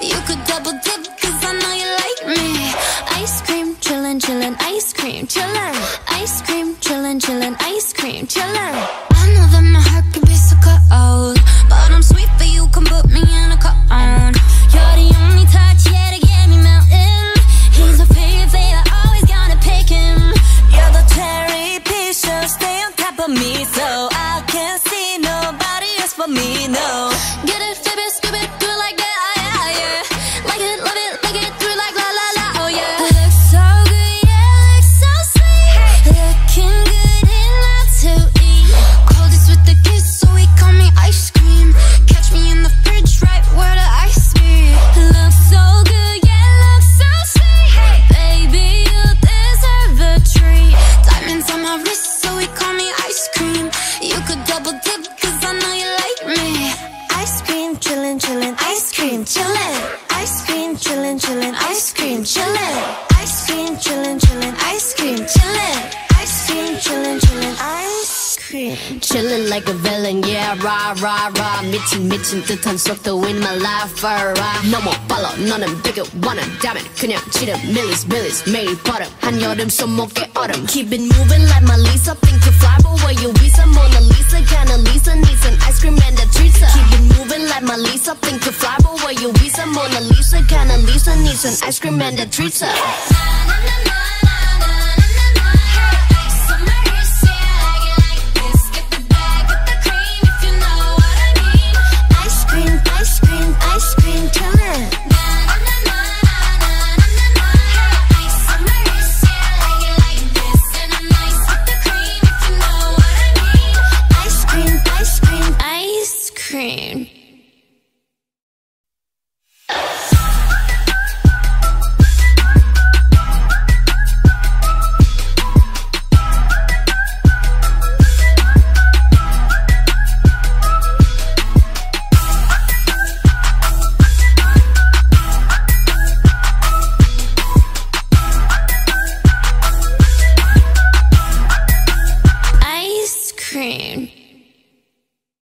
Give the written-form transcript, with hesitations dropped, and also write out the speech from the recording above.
You could double dip, cause I know you like me. Ice cream, chillin', chillin', ice cream, chillin'. Ice cream, chillin', chillin', ice cream, chillin'. I know that my heart can be so cold, but I'm sweet for you, come put me in a cone. You're the only touch, yeah, to get me melting. He's a favorite, always gotta pick him. You're the cherry piece, so stay on top of me, so I can't see nobody else but me, no. Get it, flip it, scoop it, do it like that, yeah, yeah. Like it, love it, like it, do it like la la la, oh yeah. Looks so good, yeah, looks so sweet. Looking good enough to eat. Coldest with the kiss, so he call me ice cream. Catch me in the fridge, right where the ice be. Looks so good, yeah, looks so sweet. Baby, you deserve a treat. Diamonds on my wrist, so he call me ice cream. You could double dip, cause I know you like me. Ice cream, chillin', chillin', ice cream, chillin'. Ice cream, chillin', chillin', ice cream, chillin'. Ice cream, chillin', chillin', ice cream, chillin'. Ice cream, chillin', chillin', ice cream. Chillin' like a villain, yeah, rah, rah, rah. 미친 듯한 속도 in my life, alright. 너 못 발라, 너는 비교 원한다면 그냥 지름 밀리스, 매일 버릇. 한여름 손목에 얼음. Keep it moving like my Lisa. Think you fly, but where you visa? Mona Lisa, kinda Lisa, needs an ice cream and a treat. Keep it moving like my Lisa. Think you fly, but where you visa? Mona Lisa, kinda Lisa, needs an ice cream and a treat.